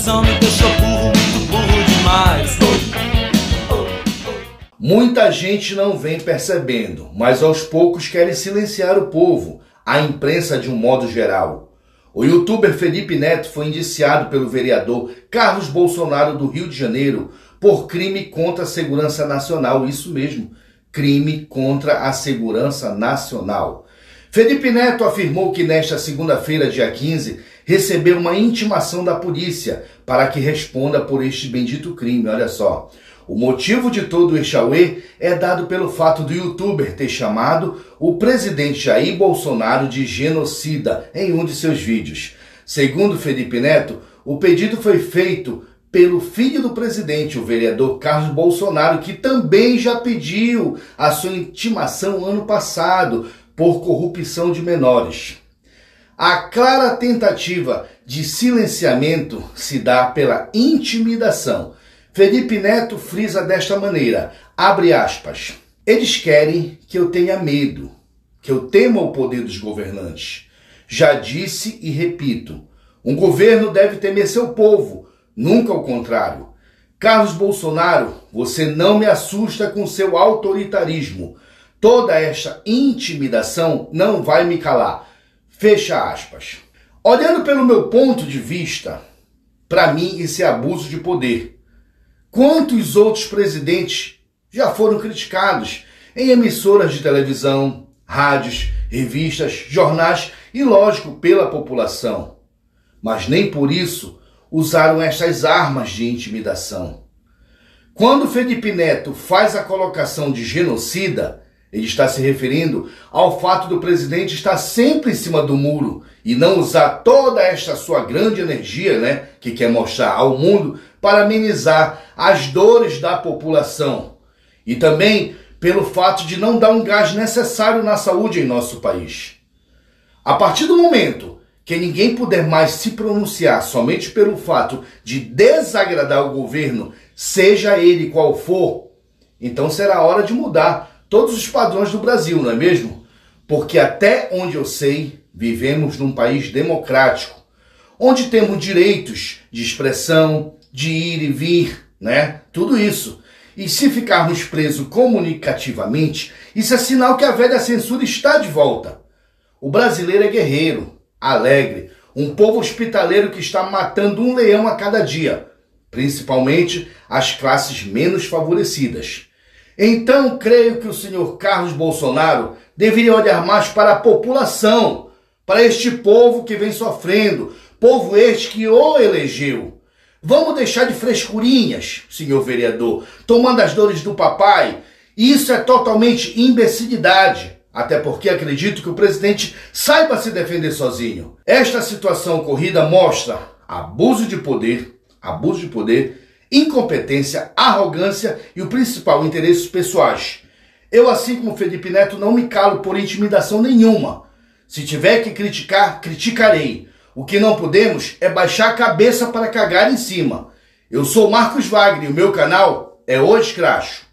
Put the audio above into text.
situação me deixou burro, muito burro demais. Muita gente não vem percebendo, mas aos poucos querem silenciar o povo, a imprensa de um modo geral. O youtuber Felipe Neto foi indiciado pelo vereador Carlos Bolsonaro do Rio de Janeiro por crime contra a segurança nacional. Isso mesmo, crime contra a segurança nacional. Felipe Neto afirmou que nesta segunda-feira, dia 15, recebeu uma intimação da polícia para que responda por este bendito crime. Olha só. O motivo de todo este auê é dado pelo fato do youtuber ter chamado o presidente Jair Bolsonaro de genocida em um de seus vídeos. Segundo Felipe Neto, o pedido foi feito pelo filho do presidente, o vereador Carlos Bolsonaro, que também já pediu a sua intimação ano passado por corrupção de menores. A clara tentativa de silenciamento se dá pela intimidação. Felipe Neto frisa desta maneira, abre aspas, eles querem que eu tenha medo, que eu tema o poder dos governantes. Já disse e repito, um governo deve temer seu povo, nunca o contrário. Carlos Bolsonaro, você não me assusta com seu autoritarismo. Toda esta intimidação não vai me calar. Fecha aspas. Olhando pelo meu ponto de vista, para mim isso é abuso de poder. Quantos outros presidentes já foram criticados em emissoras de televisão, rádios, revistas, jornais e, lógico, pela população. Mas nem por isso usaram estas armas de intimidação. Quando Felipe Neto faz a colocação de genocida, ele está se referindo ao fato do presidente estar sempre em cima do muro e não usar toda esta sua grande energia, que quer mostrar ao mundo para amenizar as dores da população. E também pelo fato de não dar um gás necessário na saúde em nosso país. A partir do momento que ninguém puder mais se pronunciar somente pelo fato de desagradar o governo, seja ele qual for, então será hora de mudar todos os padrões do Brasil, não é mesmo? Porque até onde eu sei, vivemos num país democrático, onde temos direitos de expressão, de ir e vir, tudo isso. E se ficarmos presos comunicativamente, isso é sinal que a velha censura está de volta. O brasileiro é guerreiro, alegre, um povo hospitaleiro que está matando um leão a cada dia, principalmente as classes menos favorecidas. Então, creio que o senhor Carlos Bolsonaro deveria olhar mais para a população, para este povo que vem sofrendo, povo este que o elegeu. Vamos deixar de frescurinhas, senhor vereador, tomando as dores do papai. Isso é totalmente imbecilidade, até porque acredito que o presidente saiba se defender sozinho. Esta situação ocorrida mostra abuso de poder, incompetência, arrogância e o principal, interesses pessoais. Eu, assim como Felipe Neto, não me calo por intimidação nenhuma. Se tiver que criticar, criticarei. O que não podemos é baixar a cabeça para cagar em cima. Eu sou Marcos Wagner e o meu canal é O Escracho.